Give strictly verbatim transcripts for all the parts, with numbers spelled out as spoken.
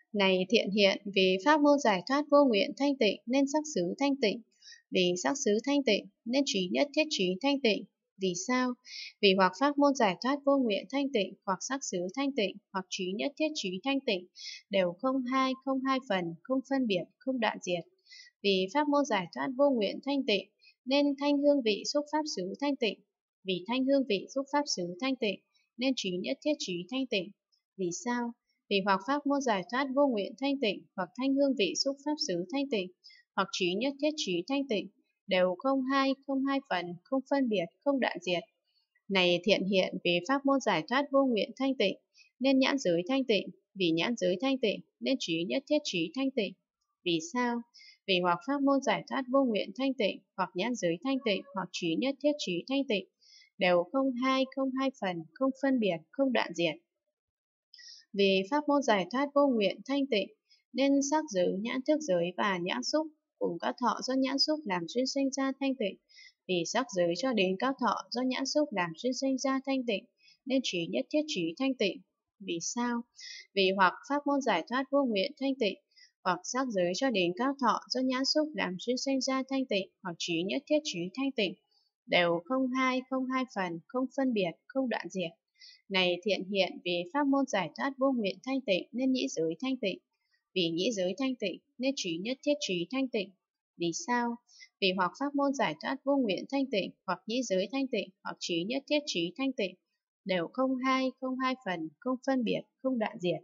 Này thiện hiện, vì pháp môn giải thoát vô nguyện thanh tịnh nên sắc xứ thanh tịnh. Vì sắc xứ thanh tịnh nên trí nhất thiết trí thanh tịnh. Vì sao? Vì hoặc pháp môn giải thoát vô nguyện thanh tịnh, hoặc sắc xứ thanh tịnh, hoặc trí nhất thiết trí thanh tịnh, đều không hai, không hai phần, không phân biệt, không đoạn diệt. Vì pháp môn giải thoát vô nguyện thanh tịnh nên thanh hương vị xúc pháp xứ thanh tịnh. Vì thanh hương vị xúc pháp xứ thanh tịnh nên trí nhất thiết trí thanh tịnh. Vì sao? Vì hoặc pháp môn giải thoát vô nguyện thanh tịnh, hoặc thanh hương vị xúc pháp xứ thanh tịnh, hoặc trí nhất thiết trí thanh tịnh, đều không hai, không hai phần, không phân biệt, không đoạn diệt. Này thiện hiện, vì pháp môn giải thoát vô nguyện thanh tịnh nên nhãn giới thanh tịnh. Vì nhãn giới thanh tịnh nên trí nhất thiết trí thanh tịnh. Vì sao? Vì hoặc pháp môn giải thoát vô nguyện thanh tịnh, hoặc nhãn giới thanh tịnh, hoặc trí nhất thiết trí thanh tịnh, đều không hai, không hai phần, không phân biệt, không đoạn diệt. Vì pháp môn giải thoát vô nguyện thanh tịnh nên sắc giới, nhãn thức giới và nhãn xúc cùng các thọ do nhãn xúc làm duyên sinh ra thanh tịnh. Vì sắc giới cho đến các thọ do nhãn xúc làm duyên sinh ra thanh tịnh nên trí nhất thiết trí thanh tịnh. Vì sao? Vì hoặc pháp môn giải thoát vô nguyện thanh tịnh, hoặc sắc giới cho đến các thọ do nhãn xúc làm duyên sinh ra thanh tịnh, hoặc trí nhất thiết trí thanh tịnh, đều không hai, không hai phần, không phân biệt, không đoạn diệt. Này thiện hiện, vì pháp môn giải thoát vô nguyện thanh tịnh nên nhĩ giới thanh tịnh. Vì nhĩ giới thanh tịnh nên trí nhất thiết trí thanh tịnh. Vì sao? Vì hoặc pháp môn giải thoát vô nguyện thanh tịnh, hoặc nhĩ giới thanh tịnh, hoặc trí nhất thiết trí thanh tịnh, đều không hai, không hai phần, không phân biệt, không đoạn diệt.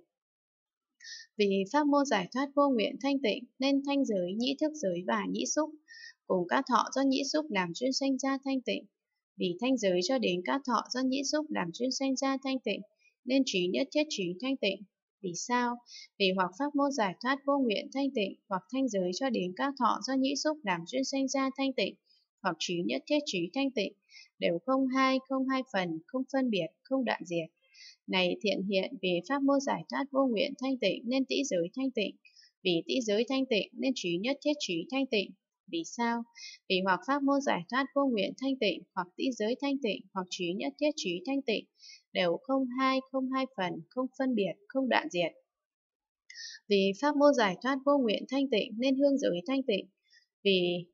Vì pháp môn giải thoát vô nguyện thanh tịnh nên thanh giới, nhĩ thức giới và nhĩ xúc cùng các thọ do nhĩ xúc làm duyên sinh ra thanh tịnh. Vì thanh giới cho đến các thọ do nhĩ xúc làm duyên sinh ra thanh tịnh nên trí nhất thiết trí thanh tịnh. Vì sao? Vì hoặc pháp môn giải thoát vô nguyện thanh tịnh, hoặc thanh giới cho đến các thọ do nhĩ xúc làm duyên sinh ra thanh tịnh, hoặc trí nhất thiết trí thanh tịnh, đều không hai, không hai phần, không phân biệt, không đoạn diệt. Này thiện hiện, vì pháp môn giải thoát vô nguyện thanh tịnh nên tĩ giới thanh tịnh. Vì tĩ giới thanh tịnh nên trí nhất thiết trí thanh tịnh. Vì sao? Vì hoặc pháp môn giải thoát vô nguyện thanh tịnh, hoặc tĩ giới thanh tịnh, hoặc trí nhất thiết trí thanh tịnh, đều không hai, không hai phần, không phân biệt, không đoạn diệt. Vì pháp môn giải thoát vô nguyện thanh tịnh nên hương giới thanh tịnh. Vì